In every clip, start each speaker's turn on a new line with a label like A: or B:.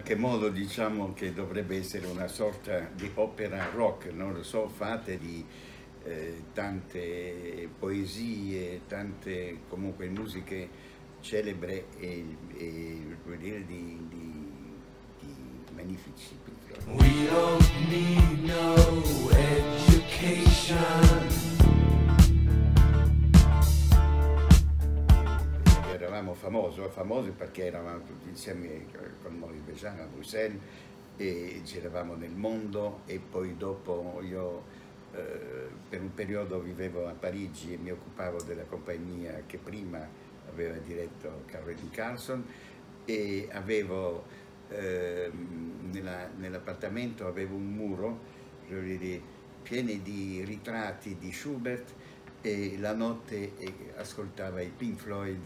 A: qualche modo diciamo che dovrebbe essere una sorta di opera rock, non lo so, fatte di tante poesie, tante comunque musiche celebre e vuol dire di magnifici Pink Floyd.
B: We don't need no education.
A: Eravamo famosi perché eravamo tutti insieme con Maurice Béjart a Bruxelles e giravamo nel mondo, e poi dopo io per un periodo vivevo a Parigi e mi occupavo della compagnia che prima aveva diretto Caroline Carlson, e avevo nell'appartamento avevo un muro pieno di ritratti di Schubert, e la notte ascoltava i Pink Floyd,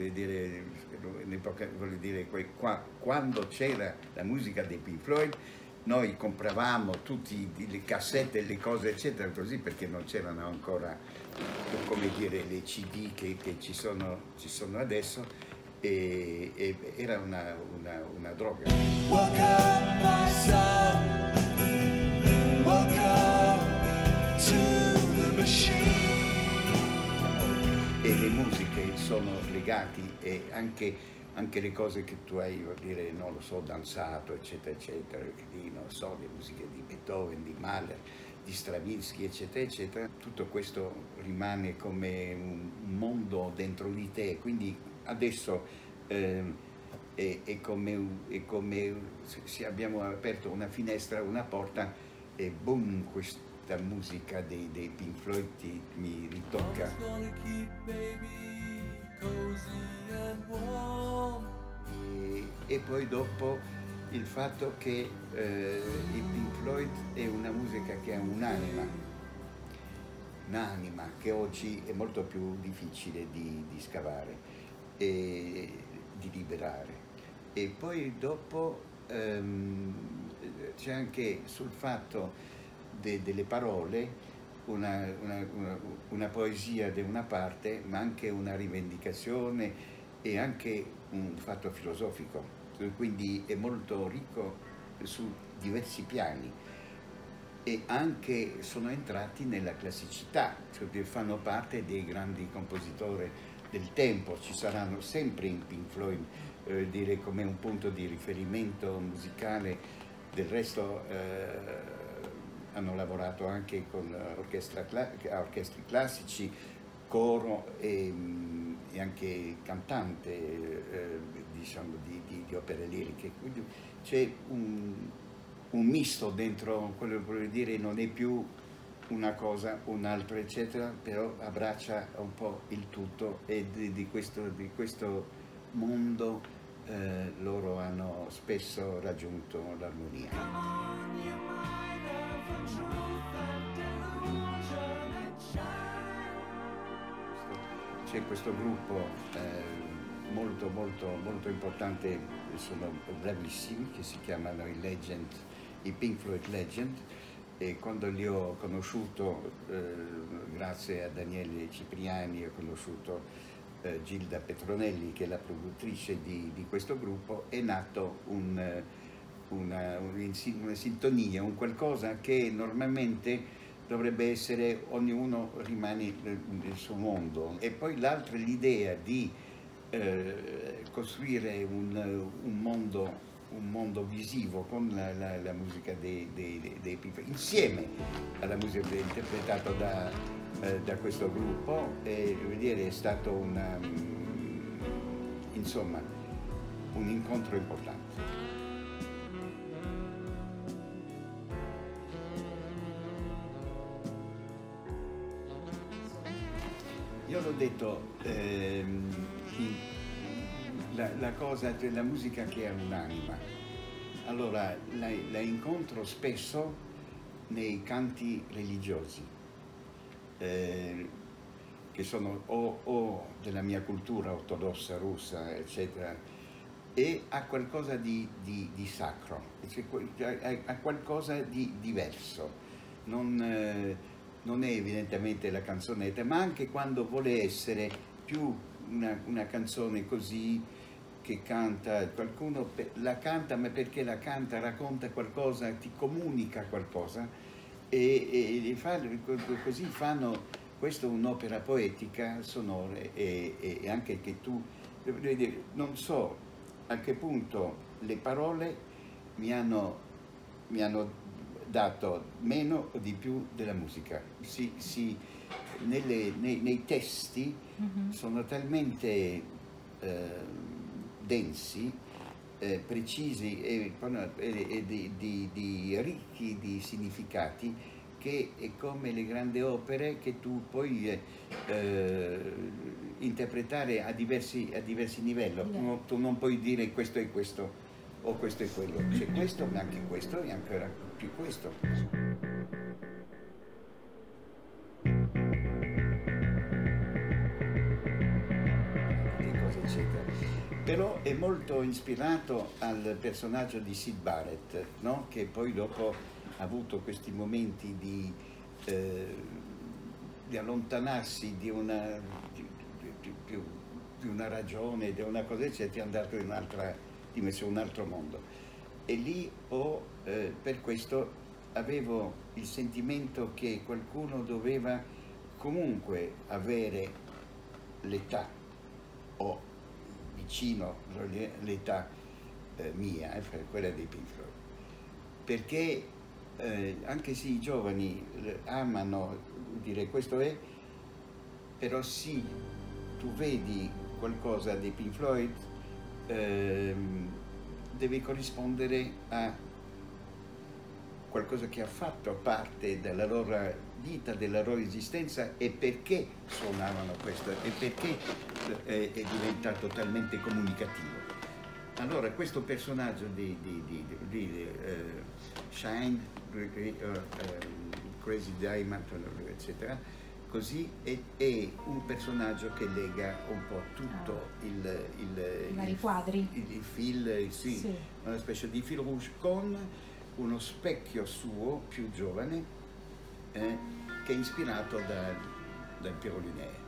A: quando c'era la musica dei Pink Floyd noi compravamo tutte le cassette, le cose eccetera, così, perché non c'erano ancora, come dire, le CD che ci sono adesso, e era una droga.
B: Welcome, my son. Welcome to the machine.
A: E le musiche sono legate, e anche le cose che tu hai, vuol dire, non lo so, danzato, eccetera, eccetera, di, non so, le musiche di Beethoven, di Mahler, di Stravinsky, eccetera, eccetera, tutto questo rimane come un mondo dentro di te, quindi adesso è come se abbiamo aperto una finestra, una porta, e boom, questa musica dei Pink Floyd mi ritocca. E poi dopo il fatto che i Pink Floyd è una musica che ha un'anima che oggi è molto più difficile di scavare e di liberare. E poi dopo c'è anche sul fatto delle parole una poesia da una parte, ma anche una rivendicazione e anche un fatto filosofico, quindi è molto ricco su diversi piani, e anche sono entrati nella classicità, cioè fanno parte dei grandi compositori del tempo. Ci saranno sempre in Pink Floyd dire come un punto di riferimento musicale. Del resto hanno lavorato anche con orchestri classici, coro e anche cantante, diciamo, di opere liriche. Quindi c'è un misto dentro quello che voglio dire, non è più una cosa, un'altra, eccetera, però abbraccia un po' il tutto, e di questo mondo loro hanno spesso raggiunto l'armonia. C'è questo gruppo molto importante, sono bravissimi, che si chiamano i Pink Floyd Legend, e quando li ho conosciuto, grazie a Daniele Cipriani, ho conosciuto Gilda Petronelli, che è la produttrice di questo gruppo, è nato una sintonia, un qualcosa che normalmente dovrebbe essere, ognuno rimane nel suo mondo. E poi l'altra, l'idea di costruire un mondo visivo con la musica dei Pink Floyd, insieme alla musica interpretata da questo gruppo, e vedere è stato insomma, un incontro importante. Io l'ho detto, la cosa della musica che ha un'anima. Allora, la incontro spesso nei canti religiosi, che sono o della mia cultura ortodossa, russa, eccetera, e ha qualcosa di sacro, ha qualcosa di diverso. Non è evidentemente la canzonetta, ma anche quando vuole essere più una canzone così, che canta, qualcuno la canta ma perché la canta, racconta qualcosa, ti comunica qualcosa e così fanno questo un'opera poetica, sonora e anche che tu, voglio dire, non so a che punto le parole mi hanno dato meno o di più della musica. Nei testi sono talmente densi, precisi e ricchi di significati che è come le grandi opere che tu puoi interpretare a diversi livelli. Tu non puoi dire questo è questo o questo è quello. C'è questo, ma anche questo e ancora più questo. Eccetera. Però è molto ispirato al personaggio di Syd Barrett, no? Che poi dopo ha avuto questi momenti di allontanarsi di una ragione, di una cosa, eccetera, è andato in un'altra dimensione, un altro mondo. E lì per questo avevo il sentimento che qualcuno doveva comunque avere l'età o vicino all'età mia, quella dei Pink Floyd, perché anche se i giovani amano dire questo è, però sì, tu vedi qualcosa dei Pink Floyd, deve corrispondere a qualcosa che ha fatto parte della loro vita, della loro esistenza e perché suonavano questo e perché è diventato talmente comunicativo. Allora questo personaggio di Shine, Crazy Diamond, eccetera, così è un personaggio che lega un po' tutto
C: vari quadri.
A: Il fil, sì, una specie di fil rouge con uno specchio suo più giovane che è ispirato dal Piero Linea.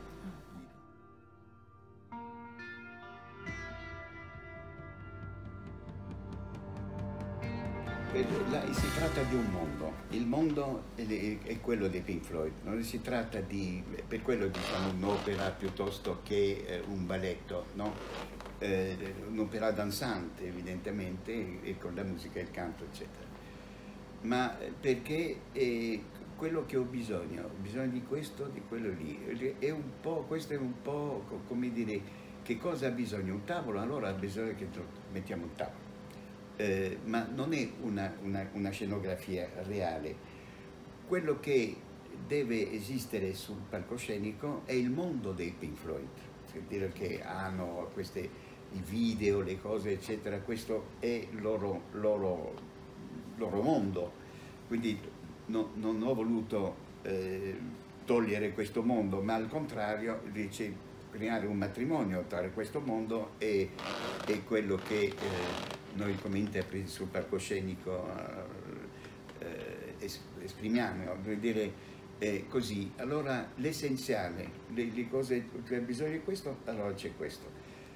A: Si tratta di un mondo, il mondo è quello dei Pink Floyd, non si tratta di, per quello diciamo un'opera piuttosto che un balletto, no? Un'opera danzante evidentemente e con la musica e il canto eccetera, ma perché quello che ho bisogno di questo, di quello lì, questo è un po' come dire che cosa ha bisogno, un tavolo, allora ha bisogno che mettiamo un tavolo. Ma non è una scenografia reale. Quello che deve esistere sul palcoscenico è il mondo dei Pink Floyd, per dire che hanno i video, le cose eccetera, questo è il loro mondo, quindi non ho voluto togliere questo mondo, ma al contrario creare un matrimonio tra questo mondo e quello che noi come interpreti sul palcoscenico esprimiamo, vuol dire così. Allora l'essenziale, le cose, tu hai bisogno di questo, allora c'è questo.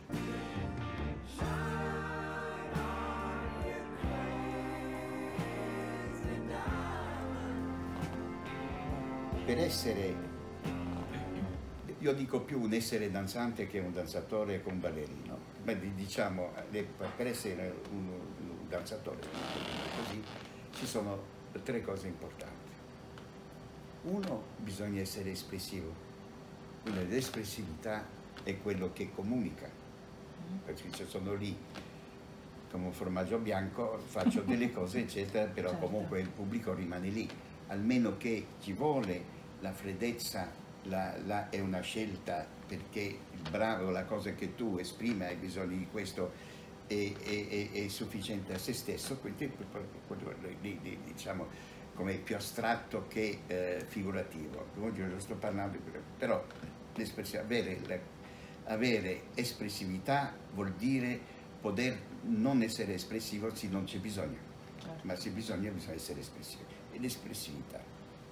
A: Per essere, io dico più un essere danzante che un danzatore con un ballerino, ma diciamo per essere un danzatore così ci sono 3 cose importanti. Uno, bisogna essere espressivo, quindi l'espressività è quello che comunica, perché se sono lì come un formaggio bianco faccio delle cose eccetera, però certo, comunque il pubblico rimane lì, almeno che ci vuole la freddezza, è una scelta perché il bravo, la cosa che tu esprimi, hai bisogno di questo, è sufficiente a se stesso, quindi diciamo come più astratto che figurativo. Io sto parlando, però avere espressività vuol dire poter non essere espressivo se non c'è bisogno, certo, ma se bisogna essere espressivi, e l'espressività.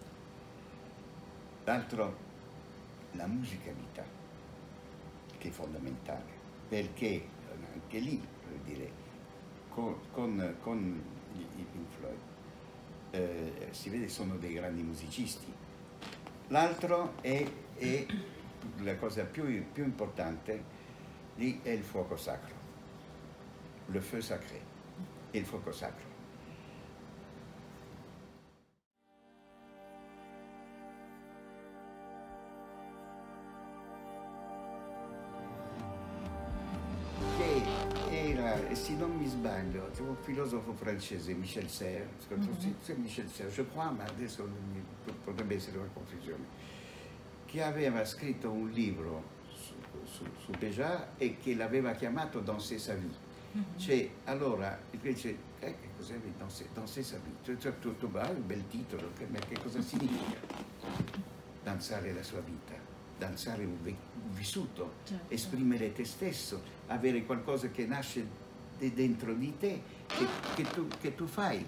A: L'altro, la musicalità, che è fondamentale, perché anche lì, voglio dire, con i Pink Floyd si vede che sono dei grandi musicisti. L'altro è la cosa più importante, lì è il fuoco sacro, le feu sacré, il fuoco sacro. Se non mi sbaglio, c'è un filosofo francese, Michel Serres, Michel Serres, je crois, ma adesso potrebbe essere una confusione, che aveva scritto un libro su Béjart e che l'aveva chiamato Danser sa vie. Cioè, allora, dice, che cos'è Danser sa vie? Cioè, tutto un bel titolo, ma che cosa significa? Danzare la sua vita, danzare un vissuto, certo, esprimere te stesso, avere qualcosa che nasce dentro di te, che tu fai.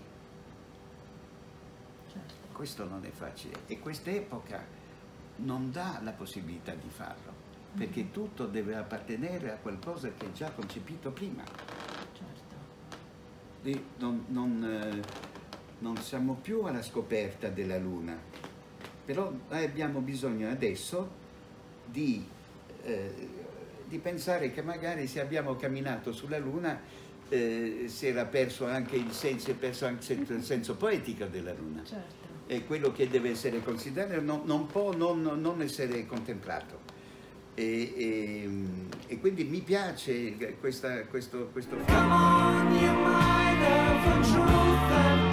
A: Certo. Questo non è facile e quest'epoca non dà la possibilità di farlo, perché tutto deve appartenere a qualcosa che è già concepito prima. Certo. E non siamo più alla scoperta della Luna, però abbiamo bisogno adesso di pensare che magari se abbiamo camminato sulla Luna si era perso anche il senso, il senso poetico della Luna. Certo. È quello che deve essere considerato, non può non essere contemplato. E quindi mi piace questo fatto.